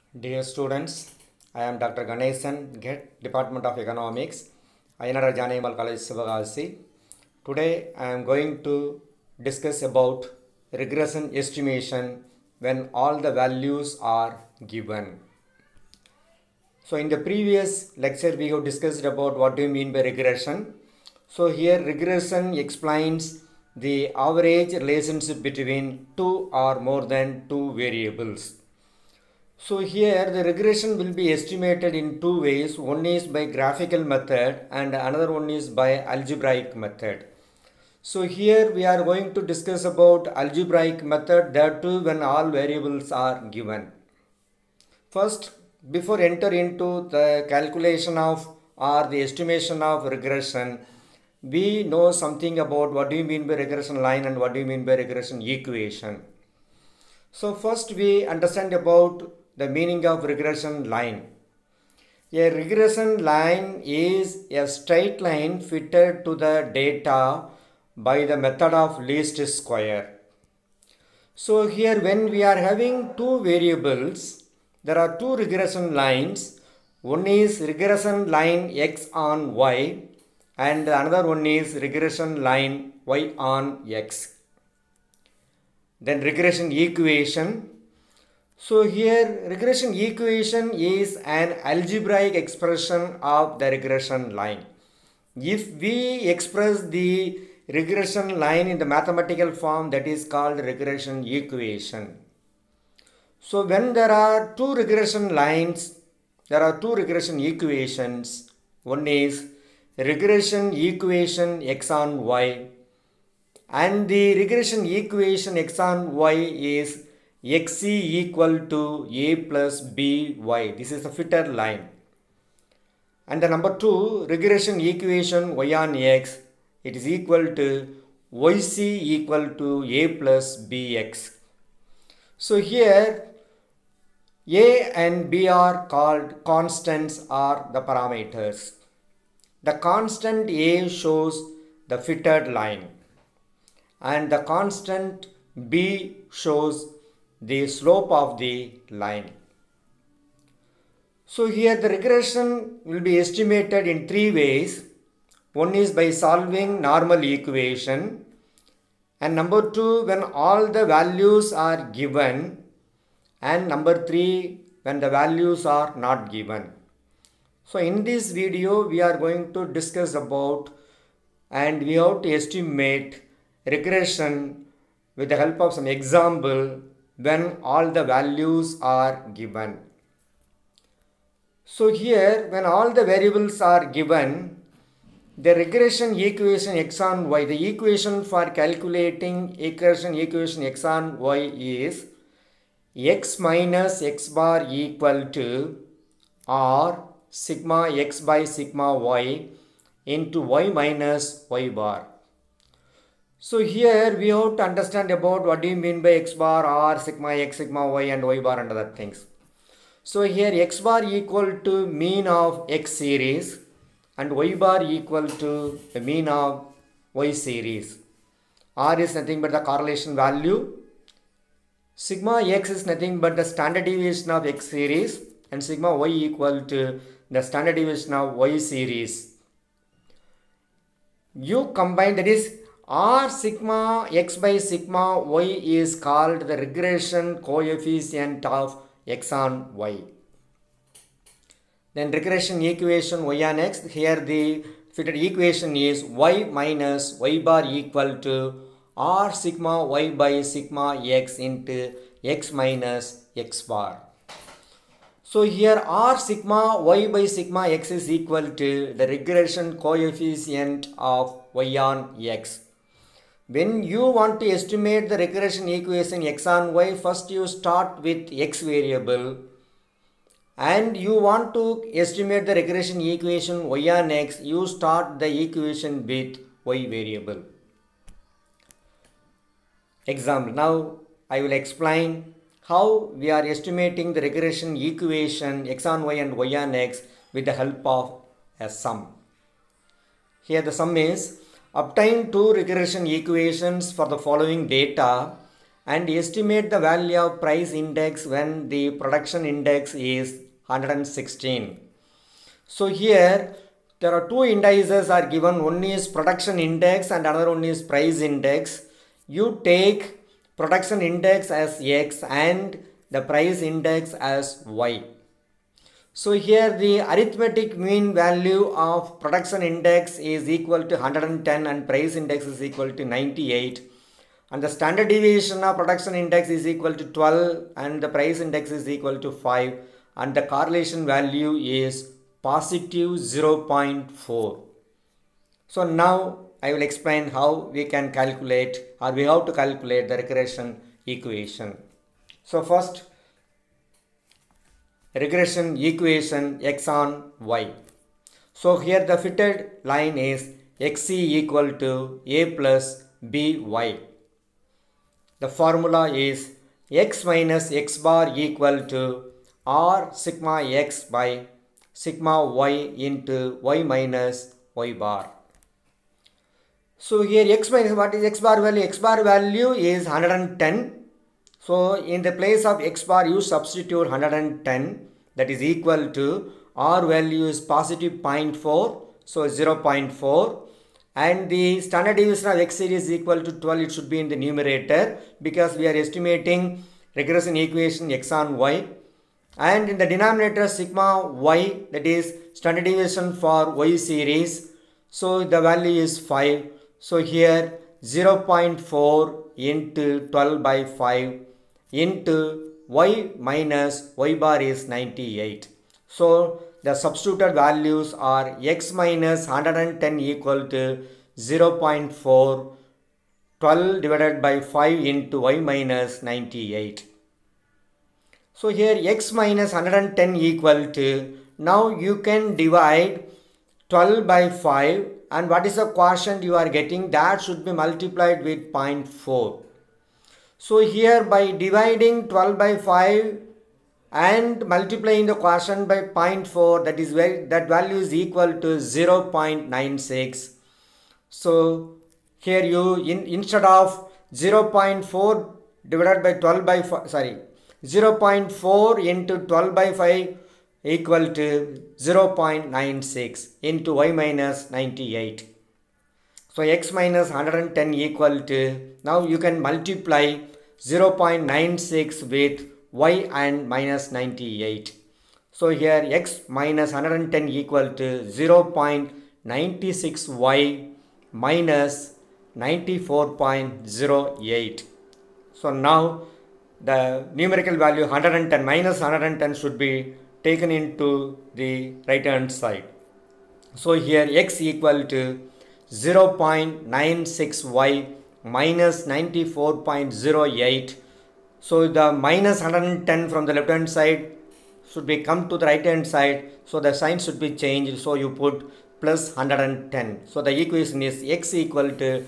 Dear students, I am Dr. Ganesan, Head Department of Economics, Ayanara Janayamal College, Sivagasi. Today I am going to discuss about regression estimation when all the values are given. So in the previous lecture we have discussed about what do you mean by regression. So here regression explains the average relationship between two or more than two variables. So here the regression will be estimated in two ways. One is by graphical method and another one is by algebraic method. So here we are going to discuss about algebraic method, that too when all variables are given. First, before enter into the calculation of or the estimation of regression, we know something about what do you mean by regression line and what do you mean by regression equation. So first we understand about the meaning of regression line. A regression line is a straight line fitted to the data by the method of least square. So here when we are having two variables, there are two regression lines. One is regression line x on y and another one is regression line y on x. Then regression equation. So here regression equation is an algebraic expression of the regression line. If we express the regression line in the mathematical form, that is called regression equation. So when there are two regression lines, there are two regression equations. One is regression equation x on y, and the regression equation x on y is xc equal to a plus by. This is the fitted line. And the number two regression equation y on x, it is equal to yc equal to a plus bx. So here a and b are called constants or the parameters. The constant a shows the fitted line and the constant b shows the slope of the line. So here the regression will be estimated in three ways. One is by solving normal equation, and number two when all the values are given, and number three when the values are not given. So in this video we are going to discuss about and we have to estimate regression with the help of some example when all the values are given. So here when all the variables are given, the regression equation x on y, the equation for calculating regression equation x on y is x minus x bar equal to r sigma x by sigma y into y minus y bar. So here we have to understand about what do you mean by x bar, r, sigma x, sigma y and y bar and other things. So here x bar equal to mean of x series and y bar equal to the mean of y series. R is nothing but the correlation value. Sigma x is nothing but the standard deviation of x series and sigma y equal to the standard deviation of y series. You combine, that is r sigma x by sigma y is called the regression coefficient of x on y. Then regression equation y on x, here the fitted equation is y minus y bar equal to r sigma y by sigma x into x minus x bar. So here r sigma y by sigma x is equal to the regression coefficient of y on x. When you want to estimate the regression equation x on y, first you start with x variable and you want to estimate the regression equation y on x, you start the equation with y variable. Example. Now I will explain how we are estimating the regression equation x on y and y on x with the help of a sum. Here the sum is obtain two regression equations for the following data and estimate the value of price index when the production index is 116. So here there are two indices are given. One is production index and another one is price index. You take production index as X and the price index as Y. So here the arithmetic mean value of production index is equal to 110 and price index is equal to 98. And the standard deviation of production index is equal to 12 and the price index is equal to 5 and the correlation value is positive 0.4. So now I will explain how we can calculate or we have to calculate the regression equation. So first, regression equation x on y. So here the fitted line is xc equal to a plus by. The formula is x minus x bar equal to r sigma x by sigma y into y minus y bar. So here x minus, what is x bar value? X bar value is 110. So in the place of x bar you substitute 110, that is equal to r value is positive 0.4, so 0.4, and the standard deviation of x series is equal to 12. It should be in the numerator because we are estimating regression equation x on y, and in the denominator sigma y, that is standard deviation for y series, so the value is 5. So here 0.4 into 12 by 5 into y minus y bar is 98. So the substituted values are x minus 110 equal to 0.4, 12 divided by 5 into y minus 98. So here x minus 110 equal to, now you can divide 12 by 5 and what is the quotient you are getting, that should be multiplied with 0.4. So here by dividing 12 by 5 and multiplying the quotient by 0.4, that value is equal to 0.96. So here you instead of 0.4 divided by 12 by 5, 0.4 into 12 by 5 equal to 0.96 into y minus 98. So x minus 110 equal to, now you can multiply 0.96 with y and minus 98. So here x minus 110 equal to 0.96y minus 94.08. So now the numerical value 110 minus 110 should be taken into the right hand side. So here x equal to 0.96y minus 94.08. So the minus 110 from the left hand side should be come to the right hand side. So the sign should be changed. So you put plus 110. So the equation is x equal to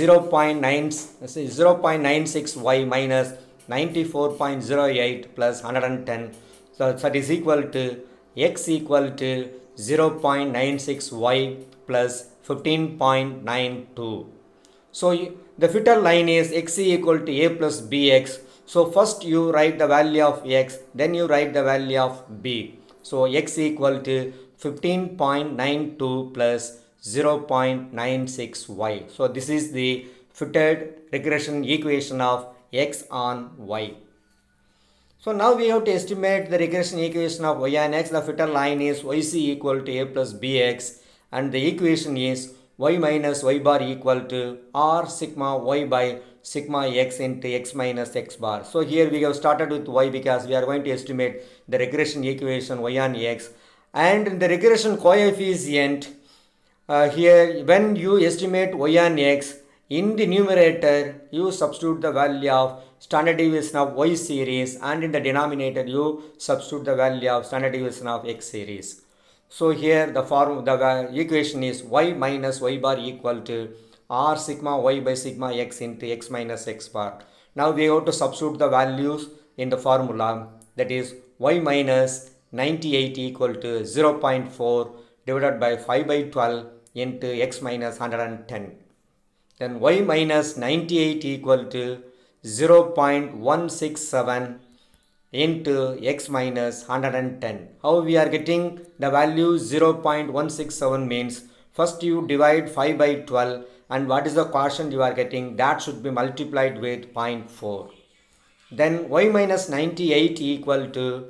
0.96y minus 94.08 plus 110. So that is equal to x equal to 0.96y plus 15.92. So the fitted line is x equal to a plus bx. So first you write the value of x, then you write the value of b. So x equal to 15.92 plus 0.96y. So this is the fitted regression equation of x on y. So now we have to estimate the regression equation of y on x. The fitted line is yc equal to a plus bx and the equation is y minus y bar equal to r sigma y by sigma x into x minus x bar. So here we have started with y because we are going to estimate the regression equation y on x, and in the regression coefficient here when you estimate y on x, in the numerator you substitute the value of standard deviation of y series and in the denominator you substitute the value of standard deviation of x series. So here the equation is y minus y bar equal to r sigma y by sigma x into x minus x bar. Now we have to substitute the values in the formula, that is y minus 98 equal to 0.4 divided by 5 by 12 into x minus 110. Then y minus 98 equal to 0.167 into x minus 110. How we are getting the value 0.167 means first you divide 5 by 12 and what is the quotient you are getting, that should be multiplied with 0.4. Then y minus 98 equal to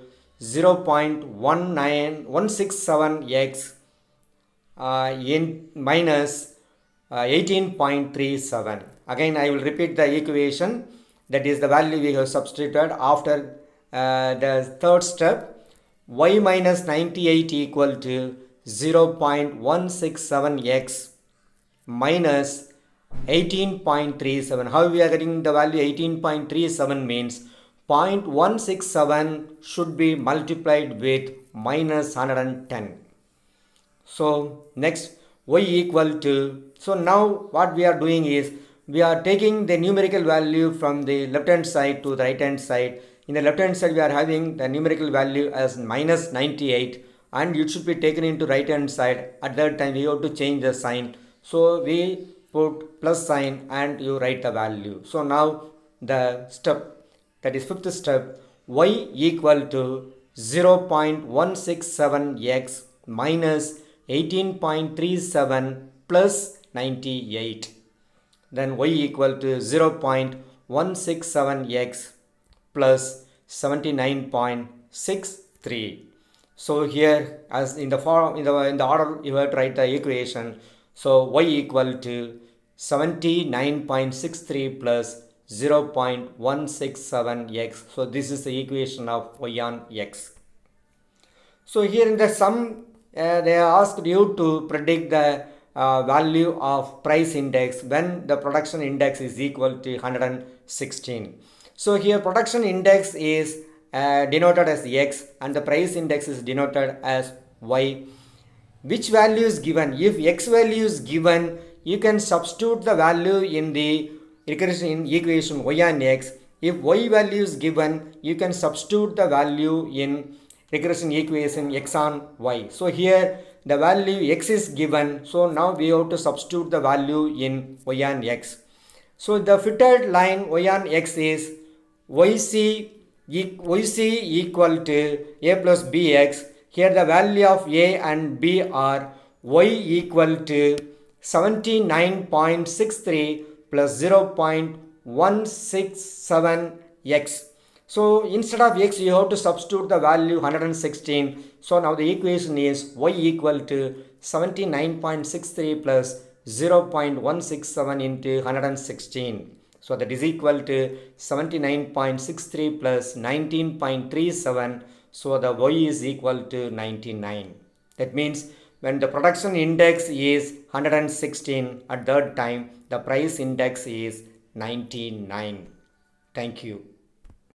0.19167x in minus 18.37. Again I will repeat the equation, that is the value we have substituted after the third step. Y minus 98 equal to 0.167x minus 18.37. How we are getting the value 18.37 means 0.167 should be multiplied with minus 110. So next y equal to, so now what we are doing is we are taking the numerical value from the left hand side to the right hand side. In the left hand side we are having the numerical value as minus 98 and it should be taken into right hand side. At that time we have to change the sign. So we put plus sign and you write the value. So now the step, that is fifth step, y equal to 0.167x minus 18.37 plus 98. Then y equal to 0.167x plus 79.63. So here as in the form in the order you have to write the equation. So y equal to 79.63 plus 0.167x. So this is the equation of y on x. So here in the sum they asked you to predict the value of price index when the production index is equal to 116. So here production index is denoted as x and the price index is denoted as y. Which value is given? If x value is given, you can substitute the value in the recursion equation y on x. If y value is given, you can substitute the value in recursion equation x on y. So here the value x is given, so now we have to substitute the value in y on x. So the fitted line y on x is yc equal to a plus bx. Here the value of a and b are y equal to 79.63 plus 0.167x. So instead of x you have to substitute the value 116. So now the equation is y equal to 79.63 plus 0.167 into 116. So that is equal to 79.63 plus 19.37. So the y is equal to 99. That means when the production index is 116, at that time the price index is 99. Thank you.